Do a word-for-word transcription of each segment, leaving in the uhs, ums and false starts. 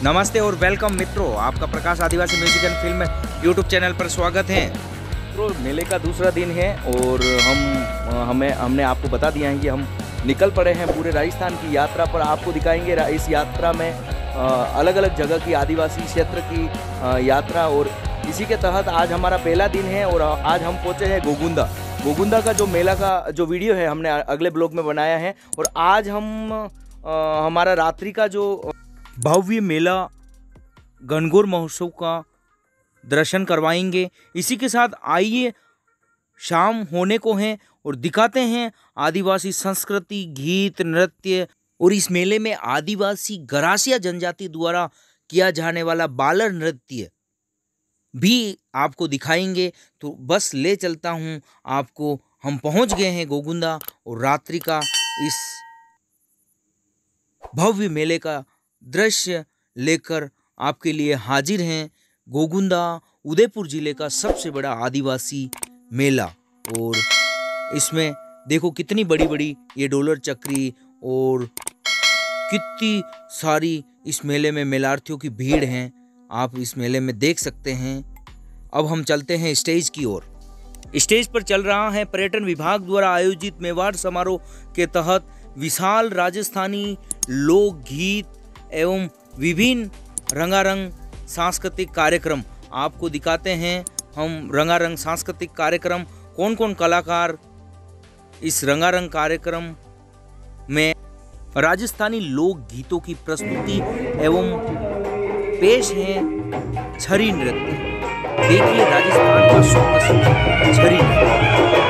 नमस्ते और वेलकम मित्रों, आपका Prakash Adivasi music and film YouTube channel पर स्वागत है। मित्रों, मेले का दूसरा दिन है और हम हमें हमने आपको बता दिया है कि हम निकल पड़े हैं पूरे राजस्थान की यात्रा पर। आपको दिखाएंगे इस यात्रा में अलग अलग जगह की आदिवासी क्षेत्र की यात्रा, और इसी के तहत आज हमारा पहला दिन है और आज हम पहुँचे हैं गोगुंदा। गोगुंदा का जो मेला का जो वीडियो है हमने अगले ब्लॉग में बनाया है, और आज हम आ, हमारा रात्रि का जो भव्य मेला गणगौर महोत्सव का दर्शन करवाएंगे। इसी के साथ आइए शाम होने को हैं और दिखाते हैं आदिवासी संस्कृति, गीत, नृत्य, और इस मेले में आदिवासी गरासिया जनजाति द्वारा किया जाने वाला बालर नृत्य भी आपको दिखाएंगे। तो बस ले चलता हूं आपको। हम पहुंच गए हैं गोगुंदा और रात्रि का इस भव्य मेले का दृश्य लेकर आपके लिए हाजिर हैं। गोगुंदा उदयपुर जिले का सबसे बड़ा आदिवासी मेला, और इसमें देखो कितनी बड़ी बड़ी ये डोलर चक्री और कितनी सारी इस मेले में मेलार्थियों की भीड़ है, आप इस मेले में देख सकते हैं। अब हम चलते हैं स्टेज की ओर। स्टेज पर चल रहा है पर्यटन विभाग द्वारा आयोजित मेवाड़ समारोह के तहत विशाल राजस्थानी लोकगीत एवं विभिन्न रंगारंग सांस्कृतिक कार्यक्रम। आपको दिखाते हैं हम रंगारंग सांस्कृतिक कार्यक्रम, कौन कौन कलाकार इस रंगारंग कार्यक्रम में राजस्थानी लोक गीतों की प्रस्तुति एवं पेश है छरी नृत्य। देखिए राजस्थान का सुप्रसिद्ध छरी नृत्य।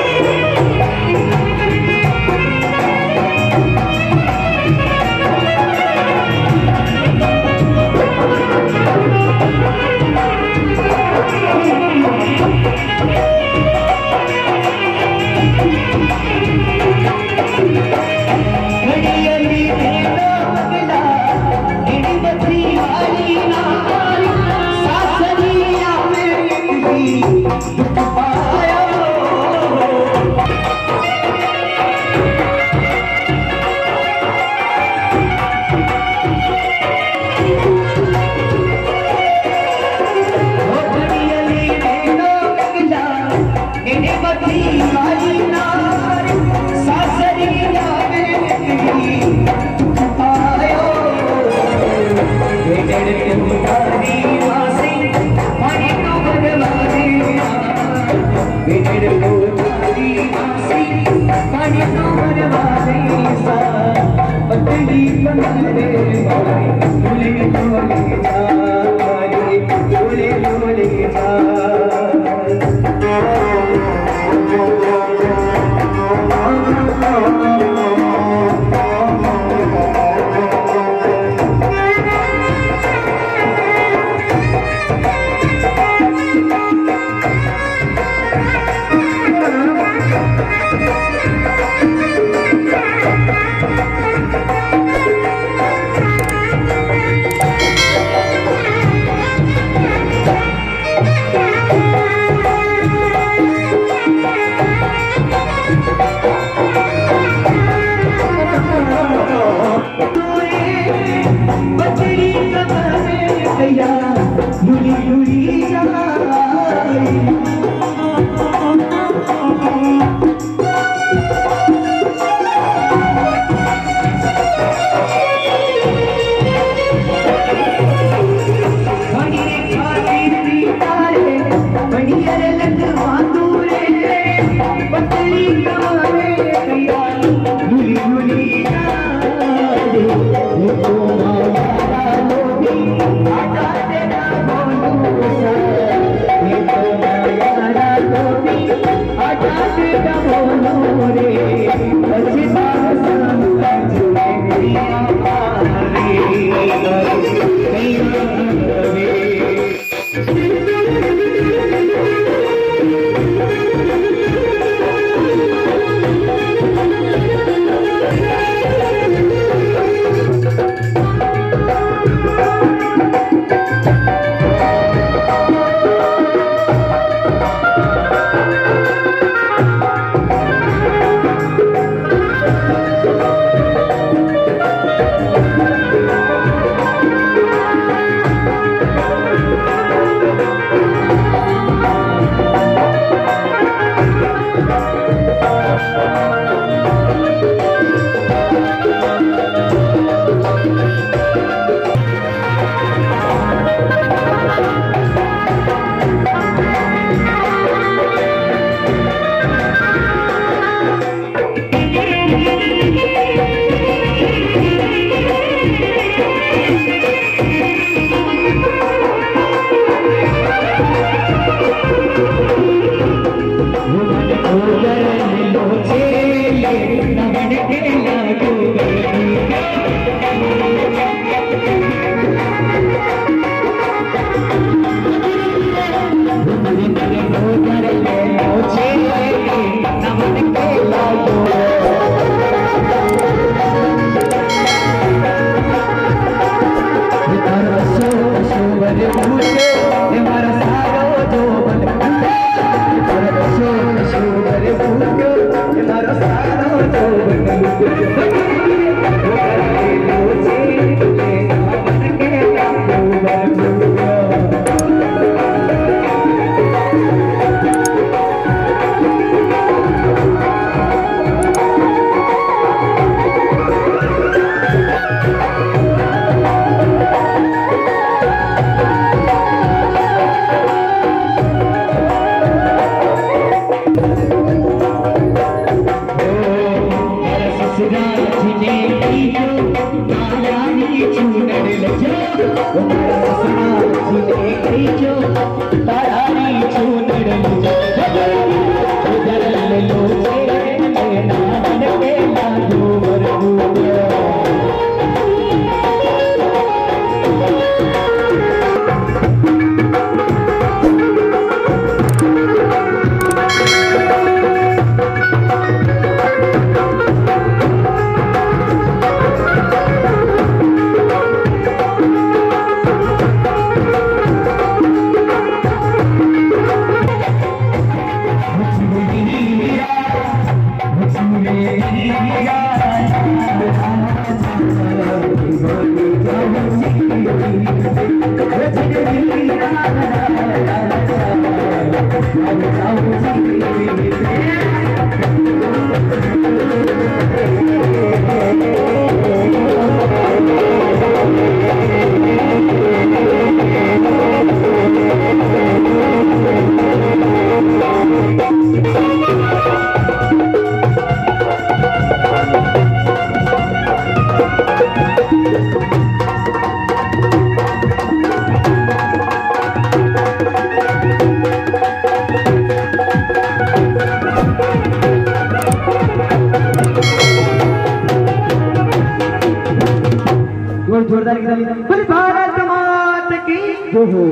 जोरदार बोले भारत माता की जय हो।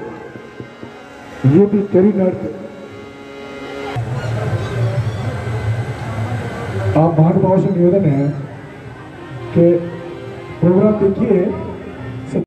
ये भी तेरी नर्त आप महानुभाव से निवेदन है कि प्रोग्राम देखिए